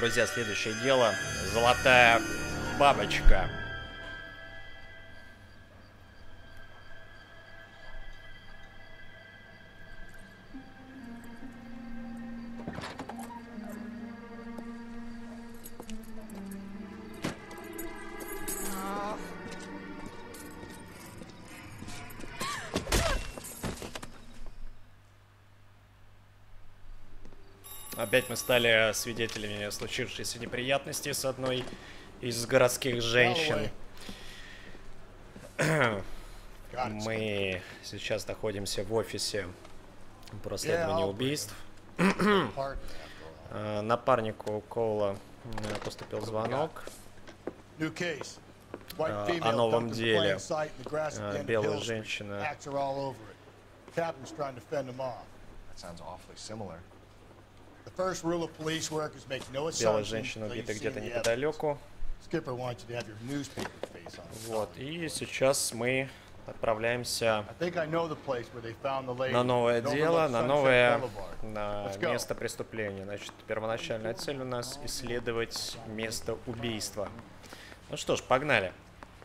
друзья, следующее дело. Золотая бабочка. Опять мы стали свидетелями случившейся неприятности с одной из городских женщин. Мы сейчас находимся в офисе по расследованию убийств. Напарнику Коула поступил звонок о новом деле. Белая женщина. Белая женщина убита где-то неподалеку. Вот, и сейчас мы отправляемся на новое дело, на новое место преступления. Значит, первоначальная цель у нас — исследовать место убийства. Ну что ж, погнали.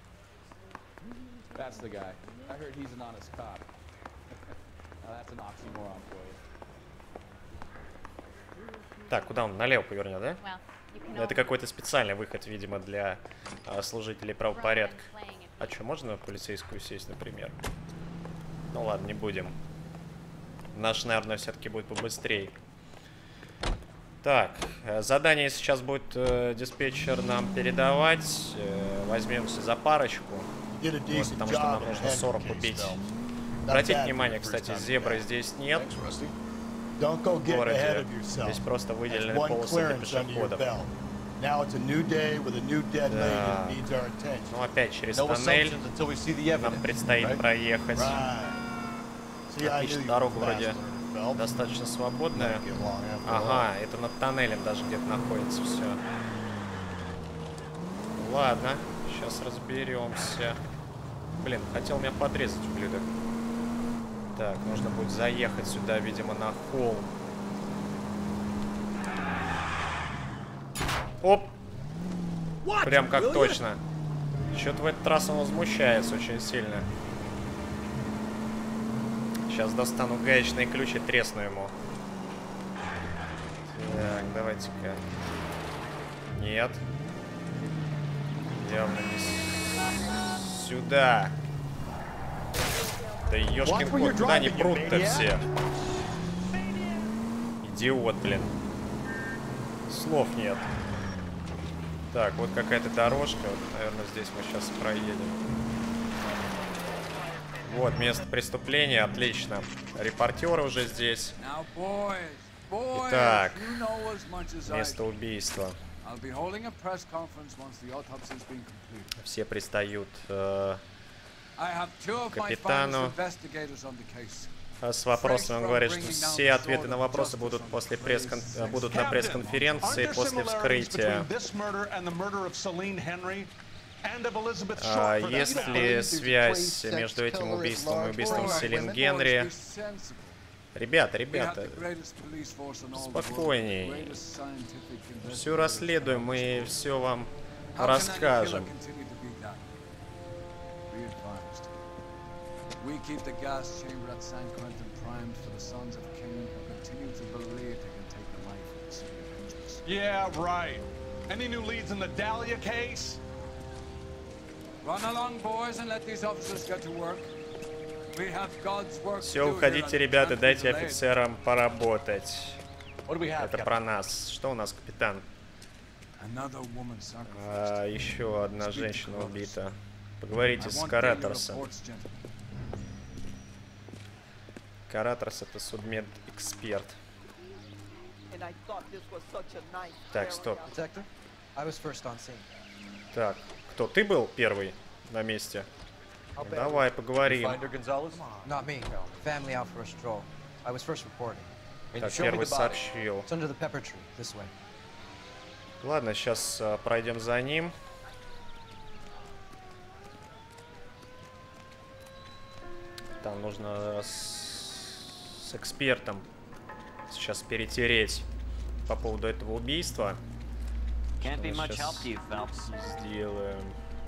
Так, куда он? Налево повернет, да? Это какой-то специальный выход, видимо, для служителей правопорядка. А что, можно полицейскую сесть, например? Ну ладно, не будем. Наш, наверное, все-таки будет побыстрее. Так, задание сейчас будет диспетчер нам передавать. Возьмемся за парочку. Вот, потому что нам нужно 40 убить. Обратите внимание, кстати, зебры здесь нет. В городе. Здесь просто выделены полосы для пешеходов. Да. Ну опять через тоннель нам предстоит проехать. Отлично, дорога вроде достаточно свободная. Ага, это над тоннелем даже где-то находится все. Ладно, сейчас разберемся. Блин, хотел меня подрезать, ублюдок. Так, нужно будет заехать сюда, видимо, на холм. Оп! Прям как точно. Что-то в этот раз он возмущается очень сильно. Сейчас достану гаечные ключи, тресну ему. Так, давайте-ка. Нет. Явно не сюда. Да ёшкин кот, куда они прут-то все? Идиот, блин. Слов нет. Так, вот какая-то дорожка. Вот, наверное, здесь мы сейчас проедем. Вот, место преступления. Отлично. Репортеры уже здесь. Итак, место убийства. Все пристают капитану с вопросом. Он говорит, что все ответы на вопросы будут после будут на пресс-конференции после вскрытия. Есть ли связь между этим убийством и убийством Селин Генри? Ребята, спокойней. Все расследуем, мы все вам расскажем. We keep the gas chamber at San Quentin primed for the sons of Cain who continue to believe they can take the life of the city of angels. Yeah, right. Any new leads in the Dahlia case? Run along, boys, and let these officers get to work. We have God's work. Все, уходите, ребята, дайте офицерам поработать. Это про нас. Что у нас, капитан? Еще одна женщина убита. Поговорите с Караторсом. Караторс — это судмедэксперт. Так, стоп. Так, кто? Ты был первый на месте? Давай поговорим. Так, первый сообщил. Ладно, сейчас пройдем за ним. Там нужно с экспертом сейчас перетереть по поводу этого убийства. Сделаем.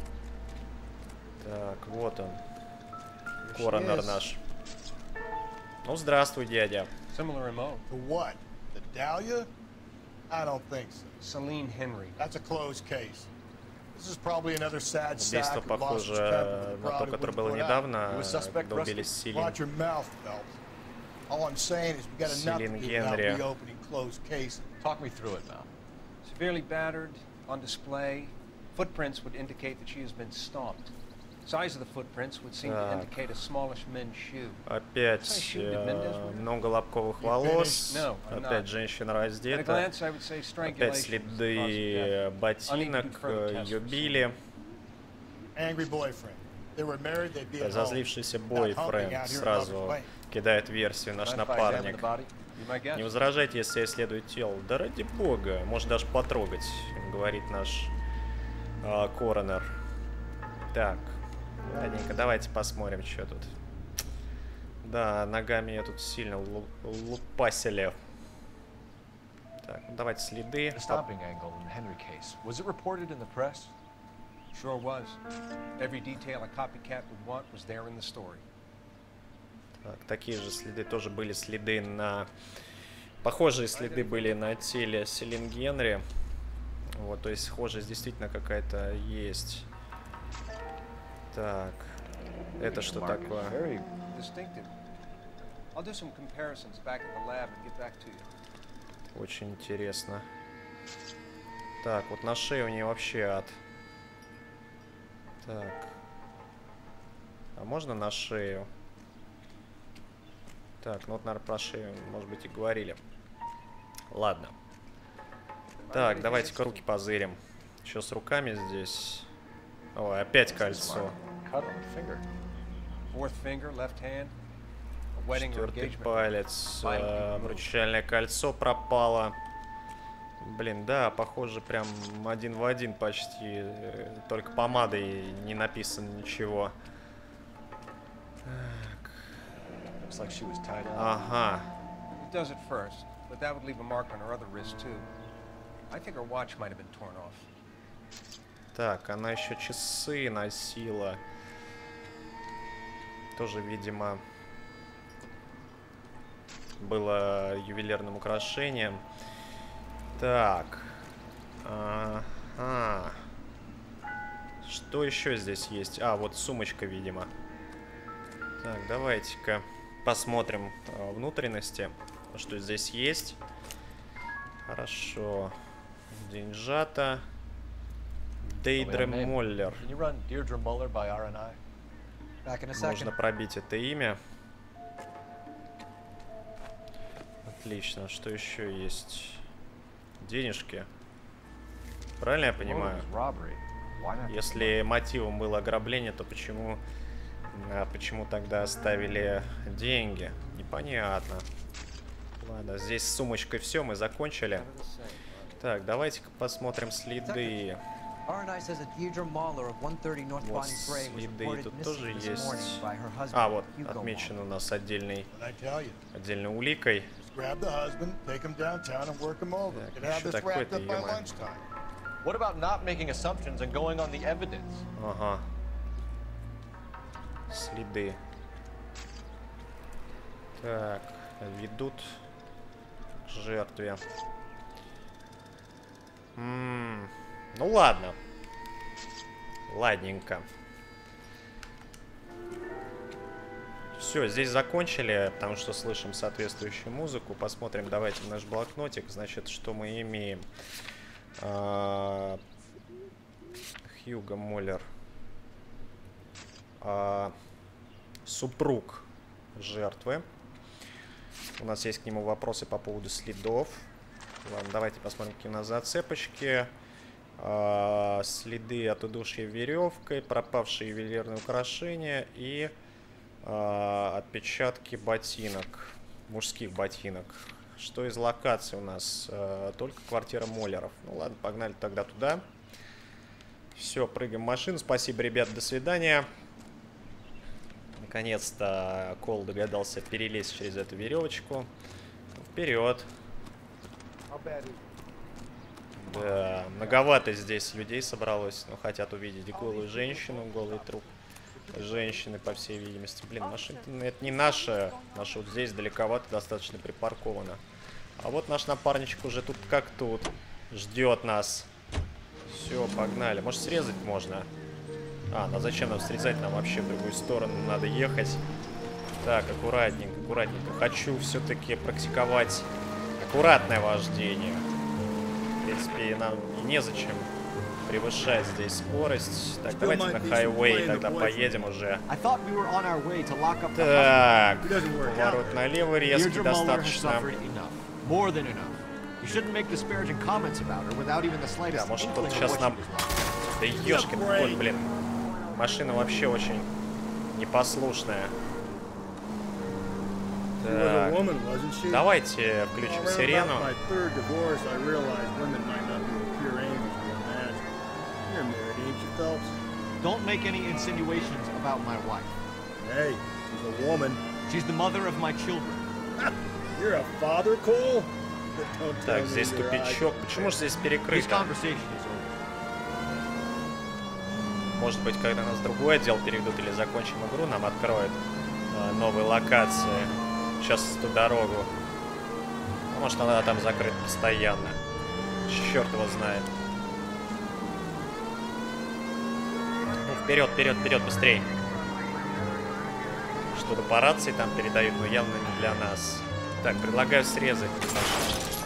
Так, вот он. Коронер наш. Ну, здравствуй, дядя. Similar MO. To what? The Dahlia? I don't think so. Celine Henry. That's a closed case. This is probably another sad sack Убийство who lost his похоже temper на то, которое было недавно, когда убили Селин. Watch your mouth, Phelps. All I'm saying is we got enough to do without reopening closed cases. Talk me through it now. Severely battered, on display. Footprints would indicate that she has been stomped. Size of the footprints would seem to indicate a smallish men's shoe. Опять много лобковых волос. Опять женщина раздета. Опять следы ботинок. Ее били. Разозлившийся бойфренд сразу кидает версию наш напарник. Не возражайте, если я исследую тело. Да ради бога, может даже потрогать, говорит наш коронер. Так. Ладненько, давайте посмотрим, что тут. Да, ногами я тут сильно лупасили. Так, ну давайте следы. Так, такие же следы тоже были следы на... Похожие следы были на теле Селин Генри. Вот, то есть схожесть действительно какая-то есть. Так, это что такое? Очень интересно. Так, вот на шее у нее вообще ад. Так. А можно на шею? Так, ну вот, наверное, про шею, может быть, и говорили. Ладно. Так, давайте-ка руки позырим. Что с руками здесь? Ой, опять кольцо. Четвертый палец. Обручальное кольцо пропало. Блин, да, похоже, прям один в один почти. Только помадой не написано ничего. Так. Ага. Так, она еще часы носила. Тоже, видимо, было ювелирным украшением. Так. Ага. Что еще здесь есть? А, вот сумочка, видимо. Так, давайте-ка посмотрим внутренности, что здесь есть. Хорошо. Деньжата. Дейдре Моллер. Можно пробить это имя. Отлично. Что еще есть? Денежки. Правильно я понимаю? Если мотивом было ограбление, то почему тогда оставили деньги? Непонятно. Ладно, здесь с сумочкой все, мы закончили. Так, давайте-ка посмотрим следы. Вот следы тут тоже есть. А, вот, отмечен у нас отдельной уликой. Так, еще такой-то, ё-моё. Ага. Следы. Так, ведут к жертве. Ну ладно. Ладненько. Все, здесь закончили, потому что слышим соответствующую музыку. Посмотрим, давайте наш блокнотик. Значит, что мы имеем? Хьюго Моллер. Супруг жертвы. У нас есть к нему вопросы по поводу следов. Ладно, давайте посмотрим, какие у нас зацепочки. Следы от удушья веревкой, пропавшие ювелирные украшения и отпечатки ботинок, мужских ботинок. Что из локаций у нас? Только квартира Моллеров. Ну ладно, погнали тогда туда. Все, прыгаем в машину. Спасибо, ребят, до свидания. Наконец-то Кол догадался перелезть через эту веревочку. Вперед. Да, многовато здесь людей собралось, но хотят увидеть голую женщину, голый труп женщины, по всей видимости. Блин, машина это не наша. Наша вот здесь далековато, достаточно припаркована. А вот наш напарничек уже тут как тут. Ждет нас. Все, погнали. Может, срезать можно? А, ну зачем нам срезать? Нам вообще в другую сторону надо ехать. Так, аккуратненько, аккуратненько. Хочу все-таки практиковать аккуратное вождение. В принципе, нам и незачем превышать здесь скорость. Так, давайте на хайвей тогда поедем уже. Так, поворот налево резкий достаточно. Да, может кто-то сейчас нам... Да ёшкин кот, блин. Машина вообще очень непослушная. Так. Давайте включим сирену. Don't make any insinuations about my wife. Hey, she's a woman. She's the mother of my children. You're a father, Cole? Так, здесь тупичок. Почему же здесь перекрыто? Может быть, когда нас в другой отдел переведут или закончим игру, нам откроют новые локации. Сейчас эту дорогу. А может, она там закрыта постоянно. Черт его знает. Ну, вперед, вперед, вперед, быстрей. Что-то по рации там передают, но явно не для нас. Так, предлагаю срезать.